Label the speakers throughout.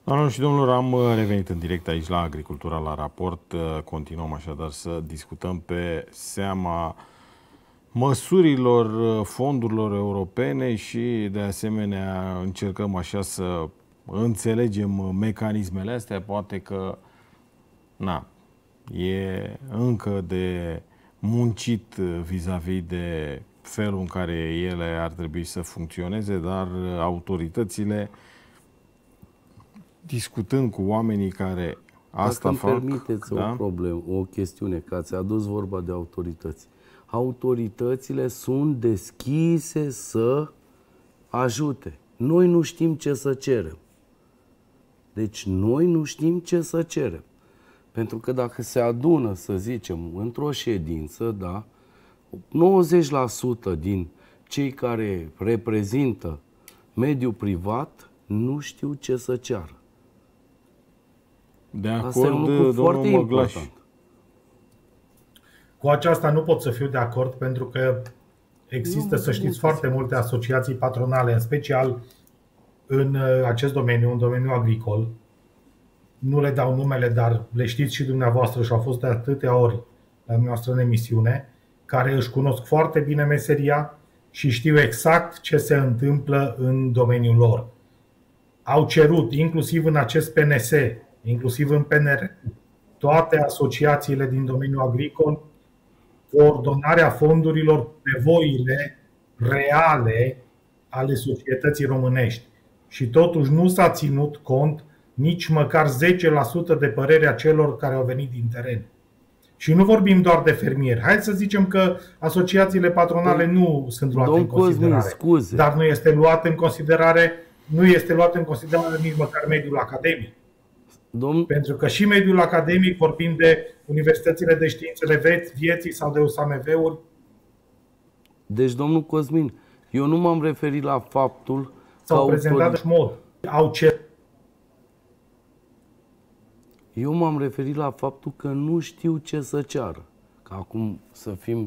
Speaker 1: Doamnelor și domnilor, am revenit în direct aici la Agricultura la Raport. Continuăm așadar să discutăm pe seama măsurilor fondurilor europene și de asemenea încercăm așa să înțelegem mecanismele astea. Poate că e încă de muncit vis-a-vis de felul în care ele ar trebui să funcționeze, dar autoritățile, discutând cu oamenii care asta
Speaker 2: Dacă
Speaker 1: fac...
Speaker 2: îmi permiteți
Speaker 1: da?
Speaker 2: o problemă, o chestiune, că ați adus vorba de autorități. Autoritățile sunt deschise să ajute. Noi nu știm ce să cerem. Deci noi nu știm ce să cerem. Pentru că dacă se adună, să zicem, într-o ședință, da, 90% din cei care reprezintă mediul privat nu știu ce să ceară.
Speaker 1: De
Speaker 2: Asta e un
Speaker 1: acord,
Speaker 2: lucru foarte
Speaker 1: domnul Măglaș.
Speaker 2: important.
Speaker 3: Cu aceasta nu pot să fiu de acord, pentru că există, să știți, foarte multe asociații patronale, în special în acest domeniu, în domeniul agricol. Nu le dau numele, dar le știți și dumneavoastră și au fost de atâtea ori la dumneavoastră în emisiune, care își cunosc foarte bine meseria și știu exact ce se întâmplă în domeniul lor. Au cerut, inclusiv în acest PNS, inclusiv în PNR, toate asociațiile din domeniul agricol, coordonarea fondurilor, nevoile reale ale societății românești. Și totuși nu s-a ținut cont nici măcar 10% de părerea celor care au venit din teren. Și nu vorbim doar de fermieri. Hai să zicem că asociațiile patronale nu sunt luate în considerare.
Speaker 2: Scuze.
Speaker 3: Dar nu este luat în considerare, nici măcar mediul academic. Pentru că și mediul academic, vorbim de universitățile de științele vieții sau de USAMV-uri.
Speaker 2: Deci, domnul Cosmin, eu nu m-am referit la faptul
Speaker 3: s-au prezentat în mod.
Speaker 2: Eu m-am referit la faptul că nu știu ce să ceară. Că acum să fim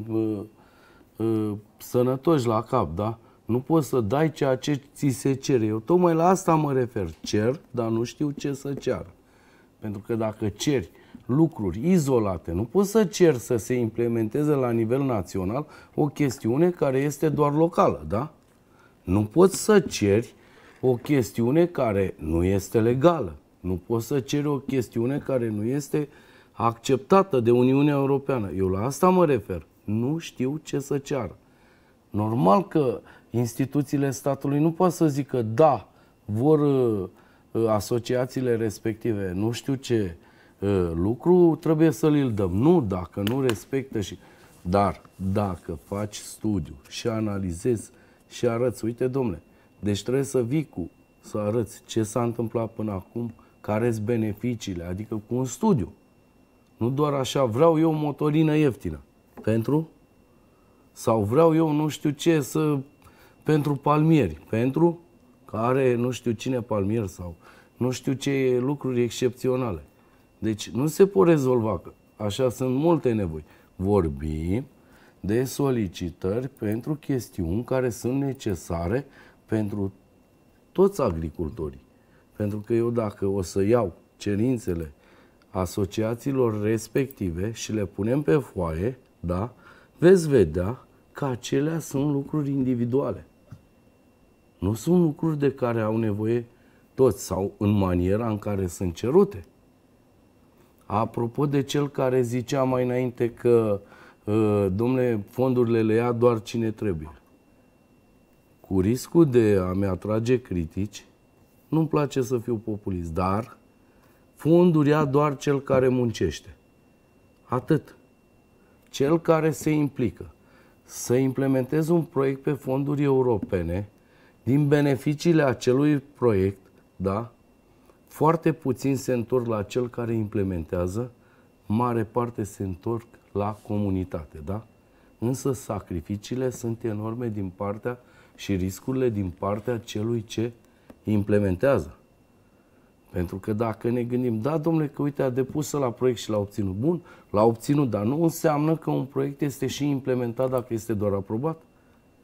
Speaker 2: sănătoși la cap, da? Nu poți să dai ceea ce ți se cere. Eu tocmai la asta mă refer. Cer, dar nu știu ce să ceară. Pentru că dacă ceri lucruri izolate, nu poți să ceri să se implementeze la nivel național o chestiune care este doar locală, da? Nu poți să ceri o chestiune care nu este legală. Nu poți să ceri o chestiune care nu este acceptată de Uniunea Europeană. Eu la asta mă refer. Nu știu ce să ceară. Normal că instituțiile statului nu pot să zică da, vor asociațiile respective, nu știu ce lucru, trebuie să îl dăm. Nu, dacă nu respectă și... Dar dacă faci studiu și analizezi și arăți, uite domnule, deci trebuie să vii să arăți ce s-a întâmplat până acum, care-s beneficiile, adică cu un studiu. Nu doar așa, vreau eu o motorină ieftină. Pentru? Sau vreau eu nu știu ce pentru palmieri. Pentru? Care nu știu cine palmier sau nu știu ce lucruri excepționale. Deci nu se pot rezolva, că așa sunt multe nevoi. Vorbim de solicitări pentru chestiuni care sunt necesare pentru toți agricultorii. Pentru că eu dacă o să iau cerințele asociațiilor respective și le punem pe foaie, da, veți vedea că acelea sunt lucruri individuale. Nu sunt lucruri de care au nevoie toți sau în maniera în care sunt cerute. Apropo de cel care zicea mai înainte că, domnule, fondurile le ia doar cine trebuie. Cu riscul de a-mi atrage critici, nu-mi place să fiu populist, dar fonduri ia doar cel care muncește. Atât. Cel care se implică. Să implementezi un proiect pe fonduri europene, din beneficiile acelui proiect, da? Foarte puțin se întorc la cel care implementează, mare parte se întorc la comunitate, da? Însă sacrificiile sunt enorme din partea și riscurile din partea celui ce implementează. Pentru că dacă ne gândim, da, domnule, că uite, a depus la proiect și l-a obținut. Bun, l-a obținut, dar nu înseamnă că un proiect este și implementat dacă este doar aprobat.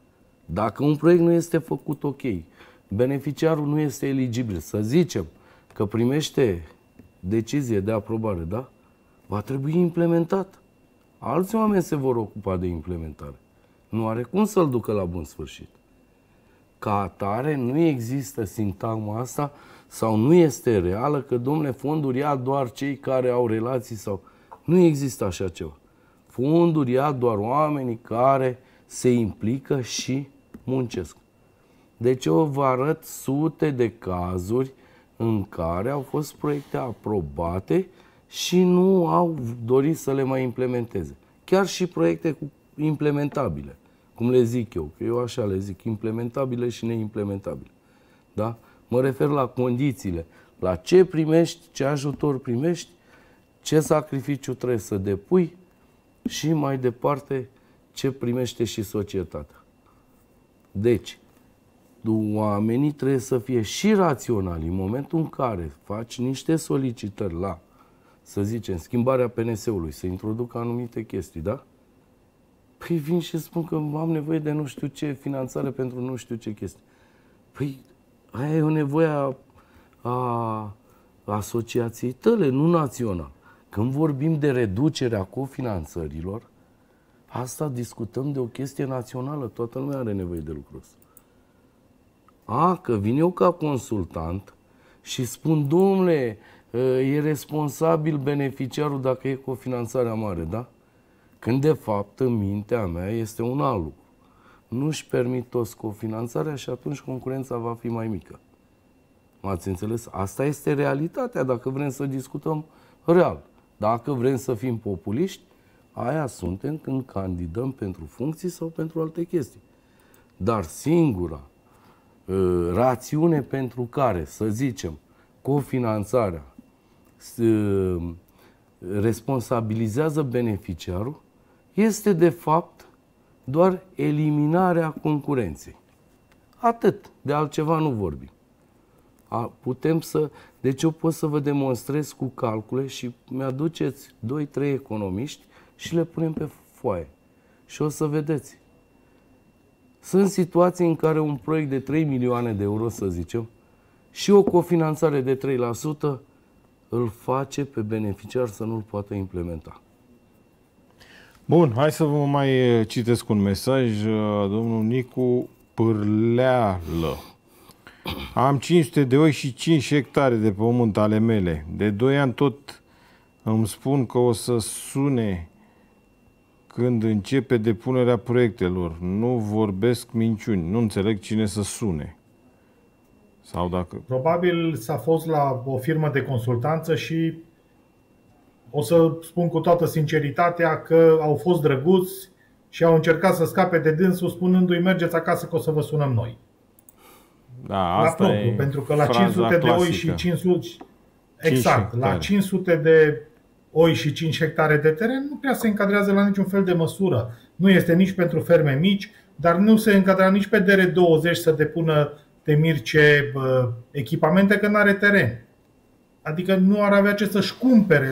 Speaker 2: Dacă un proiect nu este făcut ok, beneficiarul nu este eligibil, să zicem, că primește decizie de aprobare, da? Va trebui implementat. Alți oameni se vor ocupa de implementare. Nu are cum să-l ducă la bun sfârșit. Ca atare, nu există sintagma asta sau nu este reală că, domnule, fonduri ia doar cei care au relații sau... Nu există așa ceva. Fonduri ia doar oamenii care se implică și muncesc. Deci eu vă arăt sute de cazuri în care au fost proiecte aprobate și nu au dorit să le mai implementeze. Chiar și proiecte implementabile, cum le zic eu, că eu așa le zic, implementabile și neimplementabile. Da? Mă refer la condițiile, la ce primești, ce ajutor primești, ce sacrificiu trebuie să depui și mai departe ce primește și societatea. Deci, oamenii trebuie să fie și raționali în momentul în care faci niște solicitări la, să zicem, schimbarea PNS-ului, să introducă anumite chestii, da? Păi vin și spun că am nevoie de nu știu ce finanțare pentru nu știu ce chestii. Păi aia e o nevoie a asociației tale, nu național. Când vorbim de reducerea cofinanțărilor, asta discutăm de o chestie națională. Toată lumea are nevoie de lucrul ăsta. Că vin eu ca consultant și spun, domnule, e responsabil beneficiarul dacă e cofinanțarea mare, da? Când de fapt în mintea mea este un alt lucru. Nu-și permit toți cofinanțarea și atunci concurența va fi mai mică. M-ați înțeles? Asta este realitatea dacă vrem să discutăm real. Dacă vrem să fim populiști, aia suntem când candidăm pentru funcții sau pentru alte chestii. Dar singura rațiune pentru care, să zicem, cofinanțarea responsabilizează beneficiarul este de fapt doar eliminarea concurenței. Atât, de altceva nu vorbim. Deci eu pot să vă demonstrez cu calcule și mi-aduceți 2-3 economiști și le punem pe foaie. Și o să vedeți. Sunt situații în care un proiect de 3 milioane de euro, să zicem, și o cofinanțare de 3% îl face pe beneficiar să nu-l poată implementa.
Speaker 1: Bun, hai să vă mai citesc un mesaj. Domnul Nicu Pârleală. Am 500 de oi și 5 hectare de pământ ale mele. De 2 ani tot îmi spun că o să sune când începe depunerea proiectelor. Nu vorbesc minciuni. Nu înțeleg cine să sune. Sau dacă...
Speaker 3: Probabil s-a fost la o firmă de consultanță și o să spun cu toată sinceritatea că au fost drăguți și au încercat să scape de dânsul spunându-i mergeți acasă că o să vă sunăm noi.
Speaker 1: Da, asta
Speaker 3: la propriu, pentru că la 500 de oi și 500 exact, la 500 de oi și 5 hectare de teren nu prea se încadrează la niciun fel de măsură. Nu este nici pentru ferme mici, dar nu se încadrează nici pe DR20 să depună temir ce echipamente, că nu are teren. Adică nu ar avea ce să-și cumpere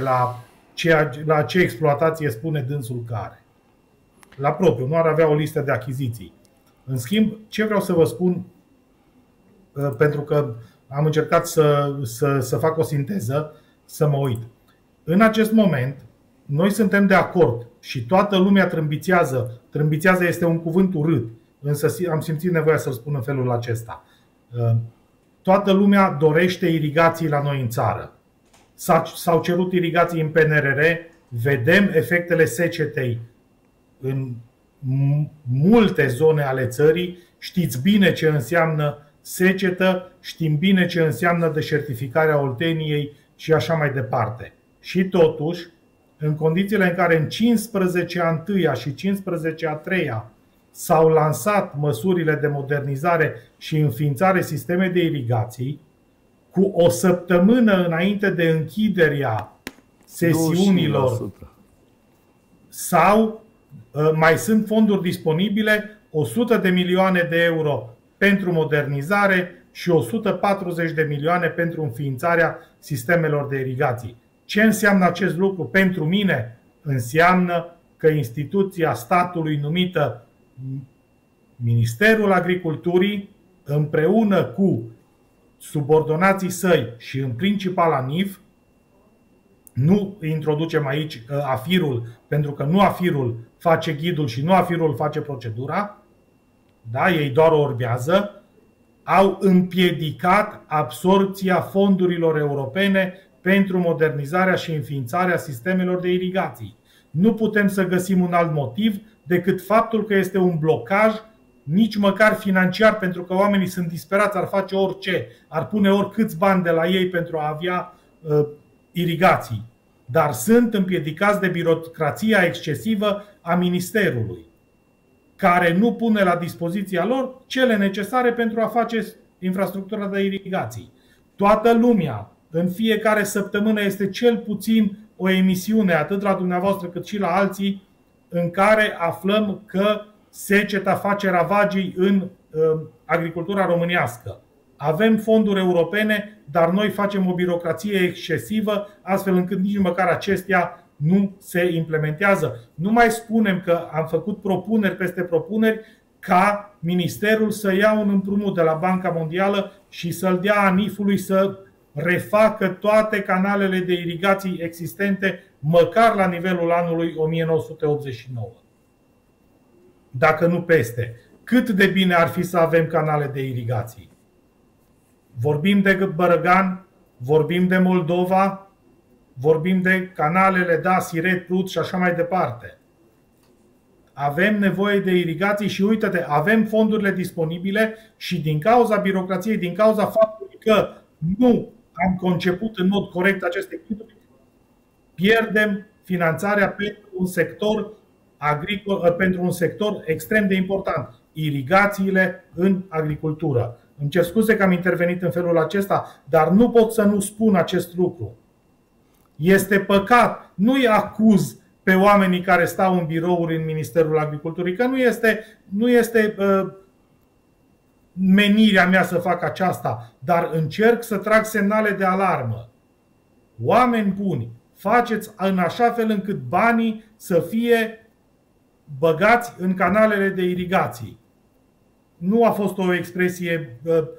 Speaker 3: la ce exploatație spune dânsul că are. La propriu, nu ar avea o listă de achiziții. În schimb, ce vreau să vă spun, pentru că am încercat să fac o sinteză, să mă uit. În acest moment, noi suntem de acord și toată lumea trâmbițează. Trâmbițează este un cuvânt urât, însă am simțit nevoia să-l spun în felul acesta. Toată lumea dorește irigații la noi în țară. S-au cerut irigații în PNRR, vedem efectele secetei în multe zone ale țării, știți bine ce înseamnă secetă, știm bine ce înseamnă deșertificarea Olteniei și așa mai departe. Și totuși, în condițiile în care în 15-a 1-a și 15-a 3-a s-au lansat măsurile de modernizare și înființare sisteme de irigații, cu o săptămână înainte de închiderea sesiunilor, sau mai sunt fonduri disponibile, 100 de milioane de euro pentru modernizare și 140 de milioane pentru înființarea sistemelor de irigații. Ce înseamnă acest lucru pentru mine? Înseamnă că instituția statului numită Ministerul Agriculturii, împreună cu subordonații săi și în principal ANIF, nu introducem aici AFIR-ul, pentru că nu AFIR-ul face ghidul și nu AFIR-ul face procedura, da? Ei doar o urmează, au împiedicat absorbția fondurilor europene pentru modernizarea și înființarea sistemelor de irigații. Nu putem să găsim un alt motiv decât faptul că este un blocaj, nici măcar financiar, pentru că oamenii sunt disperați, ar face orice, ar pune oricâți bani de la ei pentru a avea irigații. Dar sunt împiedicați de birocrația excesivă a Ministerului, care nu pune la dispoziția lor cele necesare pentru a face infrastructura de irigații. Toată lumea, în fiecare săptămână, este cel puțin o emisiune, atât la dumneavoastră cât și la alții, în care aflăm că seceta face ravagii în agricultura românească. Avem fonduri europene, dar noi facem o birocrație excesivă, astfel încât nici măcar acestea nu se implementează. Nu mai spunem că am făcut propuneri peste propuneri ca Ministerul să ia un împrumut de la Banca Mondială și să-l dea ANIF-ului să refacă toate canalele de irigații existente, măcar la nivelul anului 1989. Dacă nu peste. Cât de bine ar fi să avem canale de irigații? Vorbim de Bărăgan, vorbim de Moldova, vorbim de canalele, da, Siret, Prut și așa mai departe. Avem nevoie de irigații și uite-te, avem fondurile disponibile și din cauza birocrației, din cauza faptului că nu am conceput în mod corect aceste ghiduri, pierdem finanțarea pentru un sector agricol, pentru un sector extrem de important, irigațiile în agricultură. Îmi cer scuze că am intervenit în felul acesta, dar nu pot să nu spun acest lucru. Este păcat, nu-i acuz pe oamenii care stau în birouri în Ministerul Agriculturii, că nu este menirea mea să fac aceasta, dar încerc să trag semnale de alarmă. Oameni buni, faceți în așa fel încât banii să fie băgați în canalele de irigații. Nu a fost o expresie,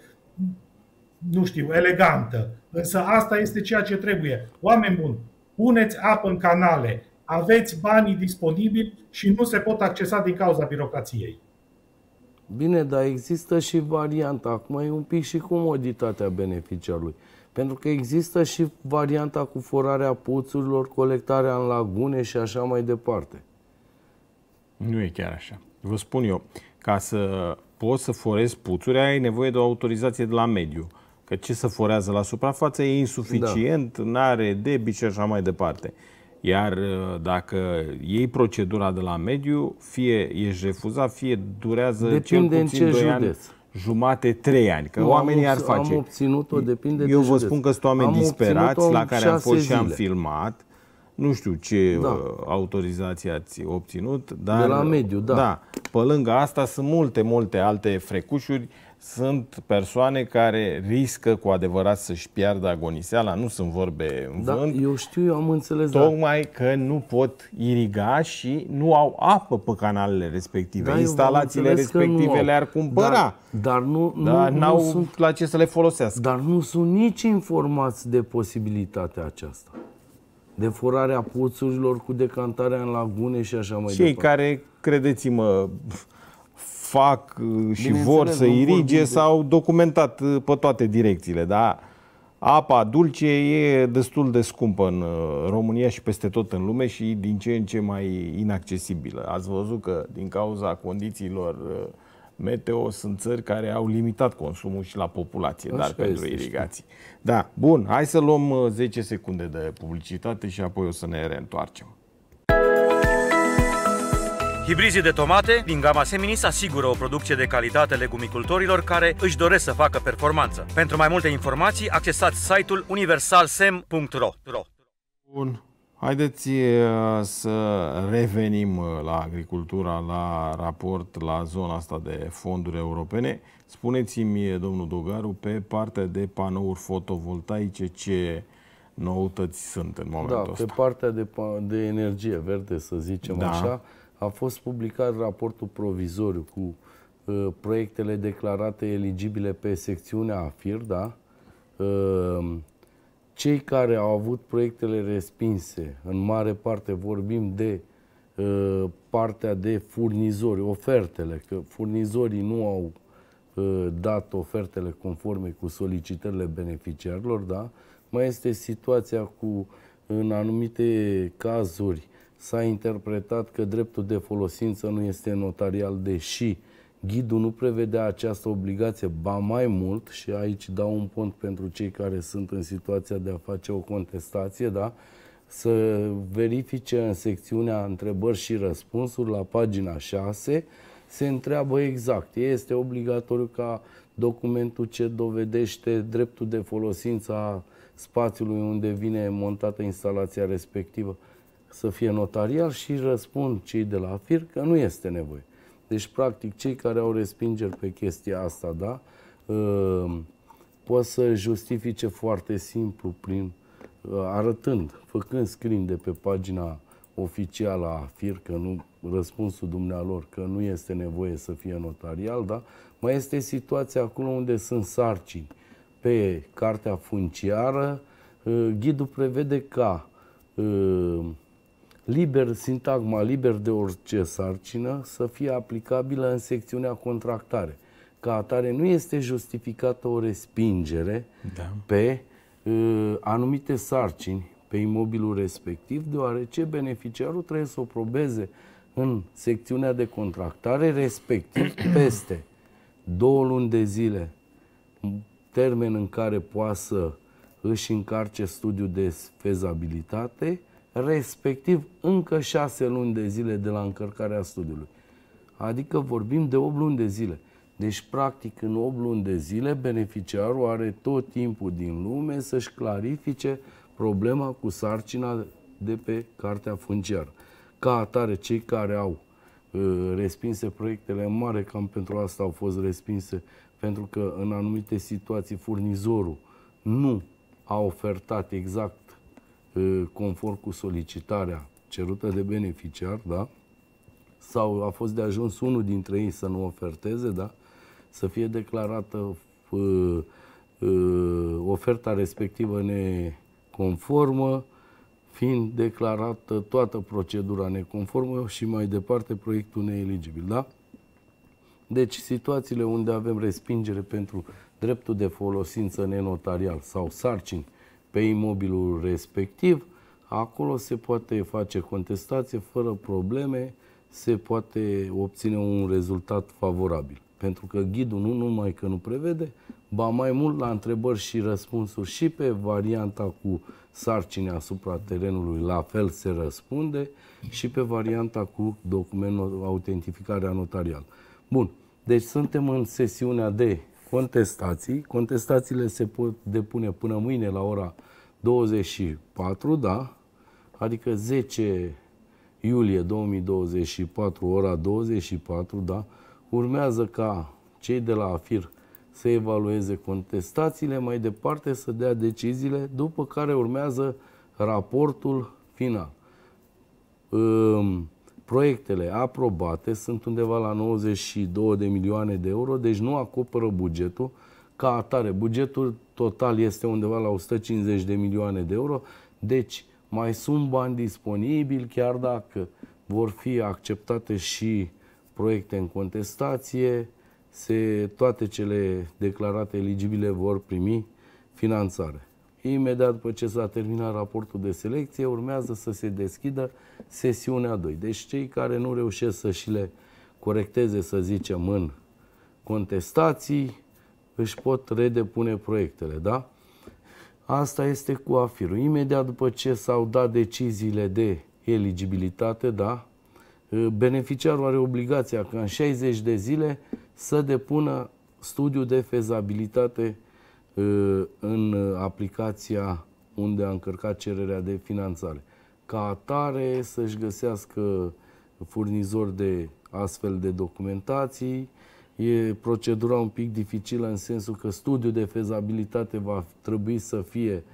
Speaker 3: nu știu, elegantă, însă asta este ceea ce trebuie. Oameni buni, puneți apă în canale, aveți banii disponibili și nu se pot accesa din cauza birocrației.
Speaker 2: Bine, dar există și varianta. Acum e un pic și comoditatea beneficiarului. Pentru că există și varianta cu forarea puțurilor, colectarea în lagune și așa mai departe.
Speaker 1: Nu e chiar așa. Vă spun eu, ca să poți să forezi puțuri, ai nevoie de o autorizație de la mediu. Că ce să forează la suprafață e insuficient, da. N-are debit și așa mai departe. Iar dacă iei procedura de la mediu, fie ești refuzat, fie durează
Speaker 2: depinde
Speaker 1: cel puțin 2 ani, jumate, 3 ani. Că oamenii ar face.
Speaker 2: Am obținut-o, depinde
Speaker 1: Eu
Speaker 2: de
Speaker 1: vă spun că sunt oameni disperați la care am fost
Speaker 2: zile.
Speaker 1: și am filmat. Nu știu ce autorizație ați obținut, dar
Speaker 2: de la mediu, da.
Speaker 1: Da. Pe lângă asta sunt multe alte frecușuri. Sunt persoane care riscă cu adevărat să-și piardă agoniseala, nu sunt vorbe în vânt.
Speaker 2: Eu știu, eu am înțeles.
Speaker 1: Tocmai că nu pot iriga și nu au apă pe canalele respective. Da, instalațiile respective le-ar cumpăra.
Speaker 2: Dar
Speaker 1: n-au
Speaker 2: sunt
Speaker 1: la ce să le folosească.
Speaker 2: Dar nu sunt nici informați de posibilitatea aceasta. De forarea puțurilor cu decantarea în lagune și așa mai departe.
Speaker 1: Cei care, credeți-mă, fac și vor să irige s-au documentat pe toate direcțiile, dar apa dulce e destul de scumpă în România și peste tot în lume și din ce în ce mai inaccesibilă. Ați văzut că din cauza condițiilor meteo sunt țări care au limitat consumul și la populație,
Speaker 2: așa
Speaker 1: dar pentru irigații. Da, bun, hai să luăm 10 secunde de publicitate și apoi o să ne reîntoarcem.
Speaker 4: Hibrizii de tomate din gama Seminis asigură o producție de calitate legumicultorilor care își doresc să facă performanță. Pentru mai multe informații, accesați site-ul universalsem.ro.
Speaker 1: Bun, haideți să revenim la agricultura, la raport, la zona asta de fonduri europene. Spuneți-mi, domnul Dogaru, pe partea de panouri fotovoltaice, ce noutăți sunt în momentul ăsta?
Speaker 2: Pe partea de energie verde, să zicem așa, a fost publicat raportul provizoriu cu proiectele declarate eligibile pe secțiunea AFIR, da? cei care au avut proiectele respinse, în mare parte vorbim de partea de furnizori, ofertele, că furnizorii nu au dat ofertele conforme cu solicitările beneficiarilor, da? Mai este situația cu, în anumite cazuri, s-a interpretat că dreptul de folosință nu este notarial, deși ghidul nu prevedea această obligație, ba mai mult, și aici dau un punct pentru cei care sunt în situația de a face o contestație, da? Să verifice în secțiunea întrebări și răspunsuri, la pagina 6, se întreabă exact. Este obligatoriu ca documentul ce dovedește dreptul de folosință a spațiului unde vine montată instalația respectivă să fie notarial, și răspund cei de la FIR că nu este nevoie. Deci, practic, cei care au respingeri pe chestia asta, da, pot să justifice foarte simplu prin arătând, făcând screen de pe pagina oficială a FIR, că nu, răspunsul dumnealor că nu este nevoie să fie notarial, da? Mai este situația acolo unde sunt sarcini pe cartea funciară. Ghidul prevede ca sintagma liber de orice sarcină să fie aplicabilă în secțiunea contractare. Ca atare nu este justificată o respingere pe anumite sarcini pe imobilul respectiv, deoarece beneficiarul trebuie să o probeze în secțiunea de contractare, respectiv peste 2 luni de zile, termen în care poate să își încarce studiul de fezabilitate, respectiv încă 6 luni de zile de la încărcarea studiului. Adică vorbim de 8 luni de zile. Deci, practic, în 8 luni de zile, beneficiarul are tot timpul din lume să-și clarifice problema cu sarcina de pe cartea funciară. Ca atare, cei care au respinse proiectele, în mare cam pentru asta au fost respinse, pentru că în anumite situații furnizorul nu a ofertat exact conform cu solicitarea cerută de beneficiar, da? Sau a fost de ajuns unul dintre ei să nu oferteze, da? Să fie declarată oferta respectivă neconformă, fiind declarată toată procedura neconformă și mai departe proiectul neeligibil, da? Deci, situațiile unde avem respingere pentru dreptul de folosință nenotarial sau sarcini pe imobilul respectiv, acolo se poate face contestație fără probleme, se poate obține un rezultat favorabil. Pentru că ghidul nu numai că nu prevede, ba mai mult la întrebări și răspunsuri și pe varianta cu sarcini asupra terenului, la fel se răspunde, și pe varianta cu documentul autentificarea notarială. Bun, deci suntem în sesiunea de contestații. Contestațiile se pot depune până mâine la ora 24, da? Adică 10 iulie 2024, ora 24, da? Urmează ca cei de la AFIR să evalueze contestațiile, mai departe să dea deciziile, după care urmează raportul final. Proiectele aprobate sunt undeva la 92 de milioane de euro, deci nu acoperă bugetul. Ca atare, bugetul total este undeva la 150 de milioane de euro, deci mai sunt bani disponibili, chiar dacă vor fi acceptate și proiecte în contestație, toate cele declarate eligibile vor primi finanțare. Imediat după ce s-a terminat raportul de selecție, urmează să se deschidă sesiunea 2. Deci cei care nu reușesc să și le corecteze, să zicem, în contestații, își pot redepune proiectele, da? Asta este cu AFIR-ul. Imediat după ce s-au dat deciziile de eligibilitate, da? Beneficiarul are obligația ca în 60 de zile să depună studiul de fezabilitate în aplicația unde a încărcat cererea de finanțare. Ca atare să-și găsească furnizor de astfel de documentații. E procedura un pic dificilă în sensul că studiul de fezabilitate va trebui să fie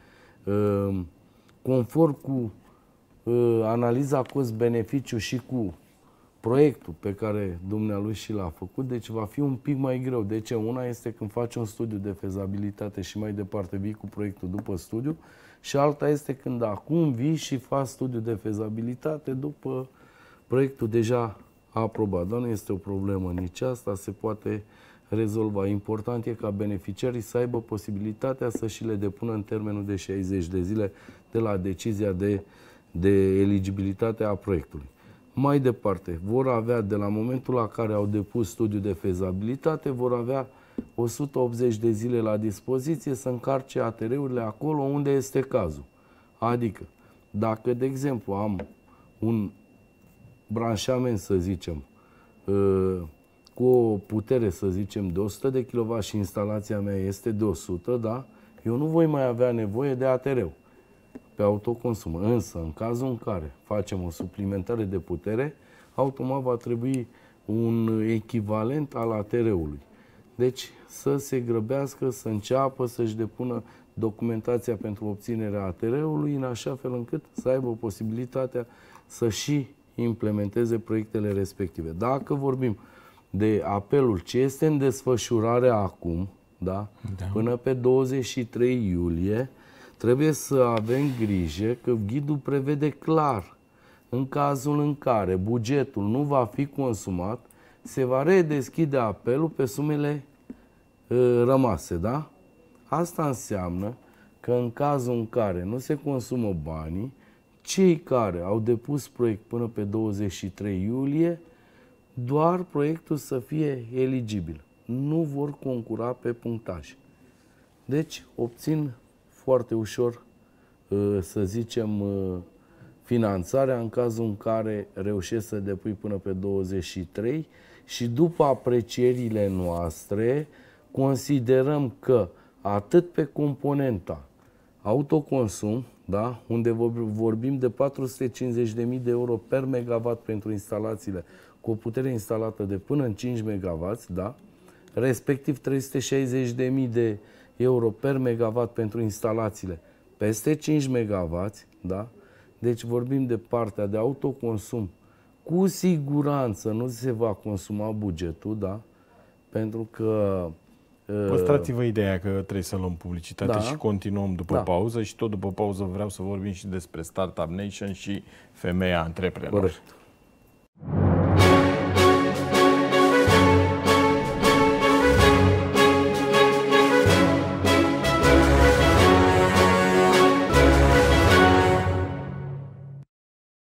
Speaker 2: conform cu analiza cost-beneficiu și cu proiectul pe care dumnealui și l-a făcut, deci va fi un pic mai greu. De ce? Una este când faci un studiu de fezabilitate și mai departe vii cu proiectul după studiu și alta este când acum vii și faci studiu de fezabilitate după proiectul deja aprobat. Dar nu este o problemă nici asta, se poate rezolva. Important e ca beneficiarii să aibă posibilitatea să și le depună în termenul de 60 de zile de la decizia de eligibilitate a proiectului. Mai departe, vor avea, de la momentul la care au depus studiul de fezabilitate, vor avea 180 de zile la dispoziție să încarce ATR-urile acolo unde este cazul. Adică, dacă, de exemplu, am un branșament, să zicem, cu o putere, să zicem, de 100 de kW și instalația mea este de 100, da? Eu nu voi mai avea nevoie de ATR-ul pe autoconsum. Însă, în cazul în care facem o suplimentare de putere, automat va trebui un echivalent al ATR-ului. Deci, să se grăbească, să înceapă să-și depună documentația pentru obținerea ATR-ului, în așa fel încât să aibă posibilitatea să și implementeze proiectele respective. Dacă vorbim de apelul ce este în desfășurare acum, da? Până pe 23 iulie, trebuie să avem grijă că ghidul prevede clar, în cazul în care bugetul nu va fi consumat, se va redeschide apelul pe sumele rămase, da? Asta înseamnă că în cazul în care nu se consumă banii, cei care au depus proiect până pe 23 iulie, doar proiectul să fie eligibil. Nu vor concura pe punctaj. Deci obțin foarte ușor, să zicem, finanțarea în cazul în care reușesc să depui până pe 23 și după aprecierile noastre considerăm că atât pe componenta autoconsum, da, unde vorbim de 450.000 de euro per megawatt pentru instalațiile cu o putere instalată de până în 5 MW, da, respectiv 360.000 de euro per megawatt pentru instalațiile peste 5 MW, da? Deci vorbim de partea de autoconsum. Cu siguranță nu se va consuma bugetul, da? Pentru că...
Speaker 1: Păstrați-vă ideea că trebuie să luăm publicitate și continuăm după pauză și tot după pauză vreau să vorbim și despre Startup Nation și femeia antreprenor.
Speaker 2: Corect.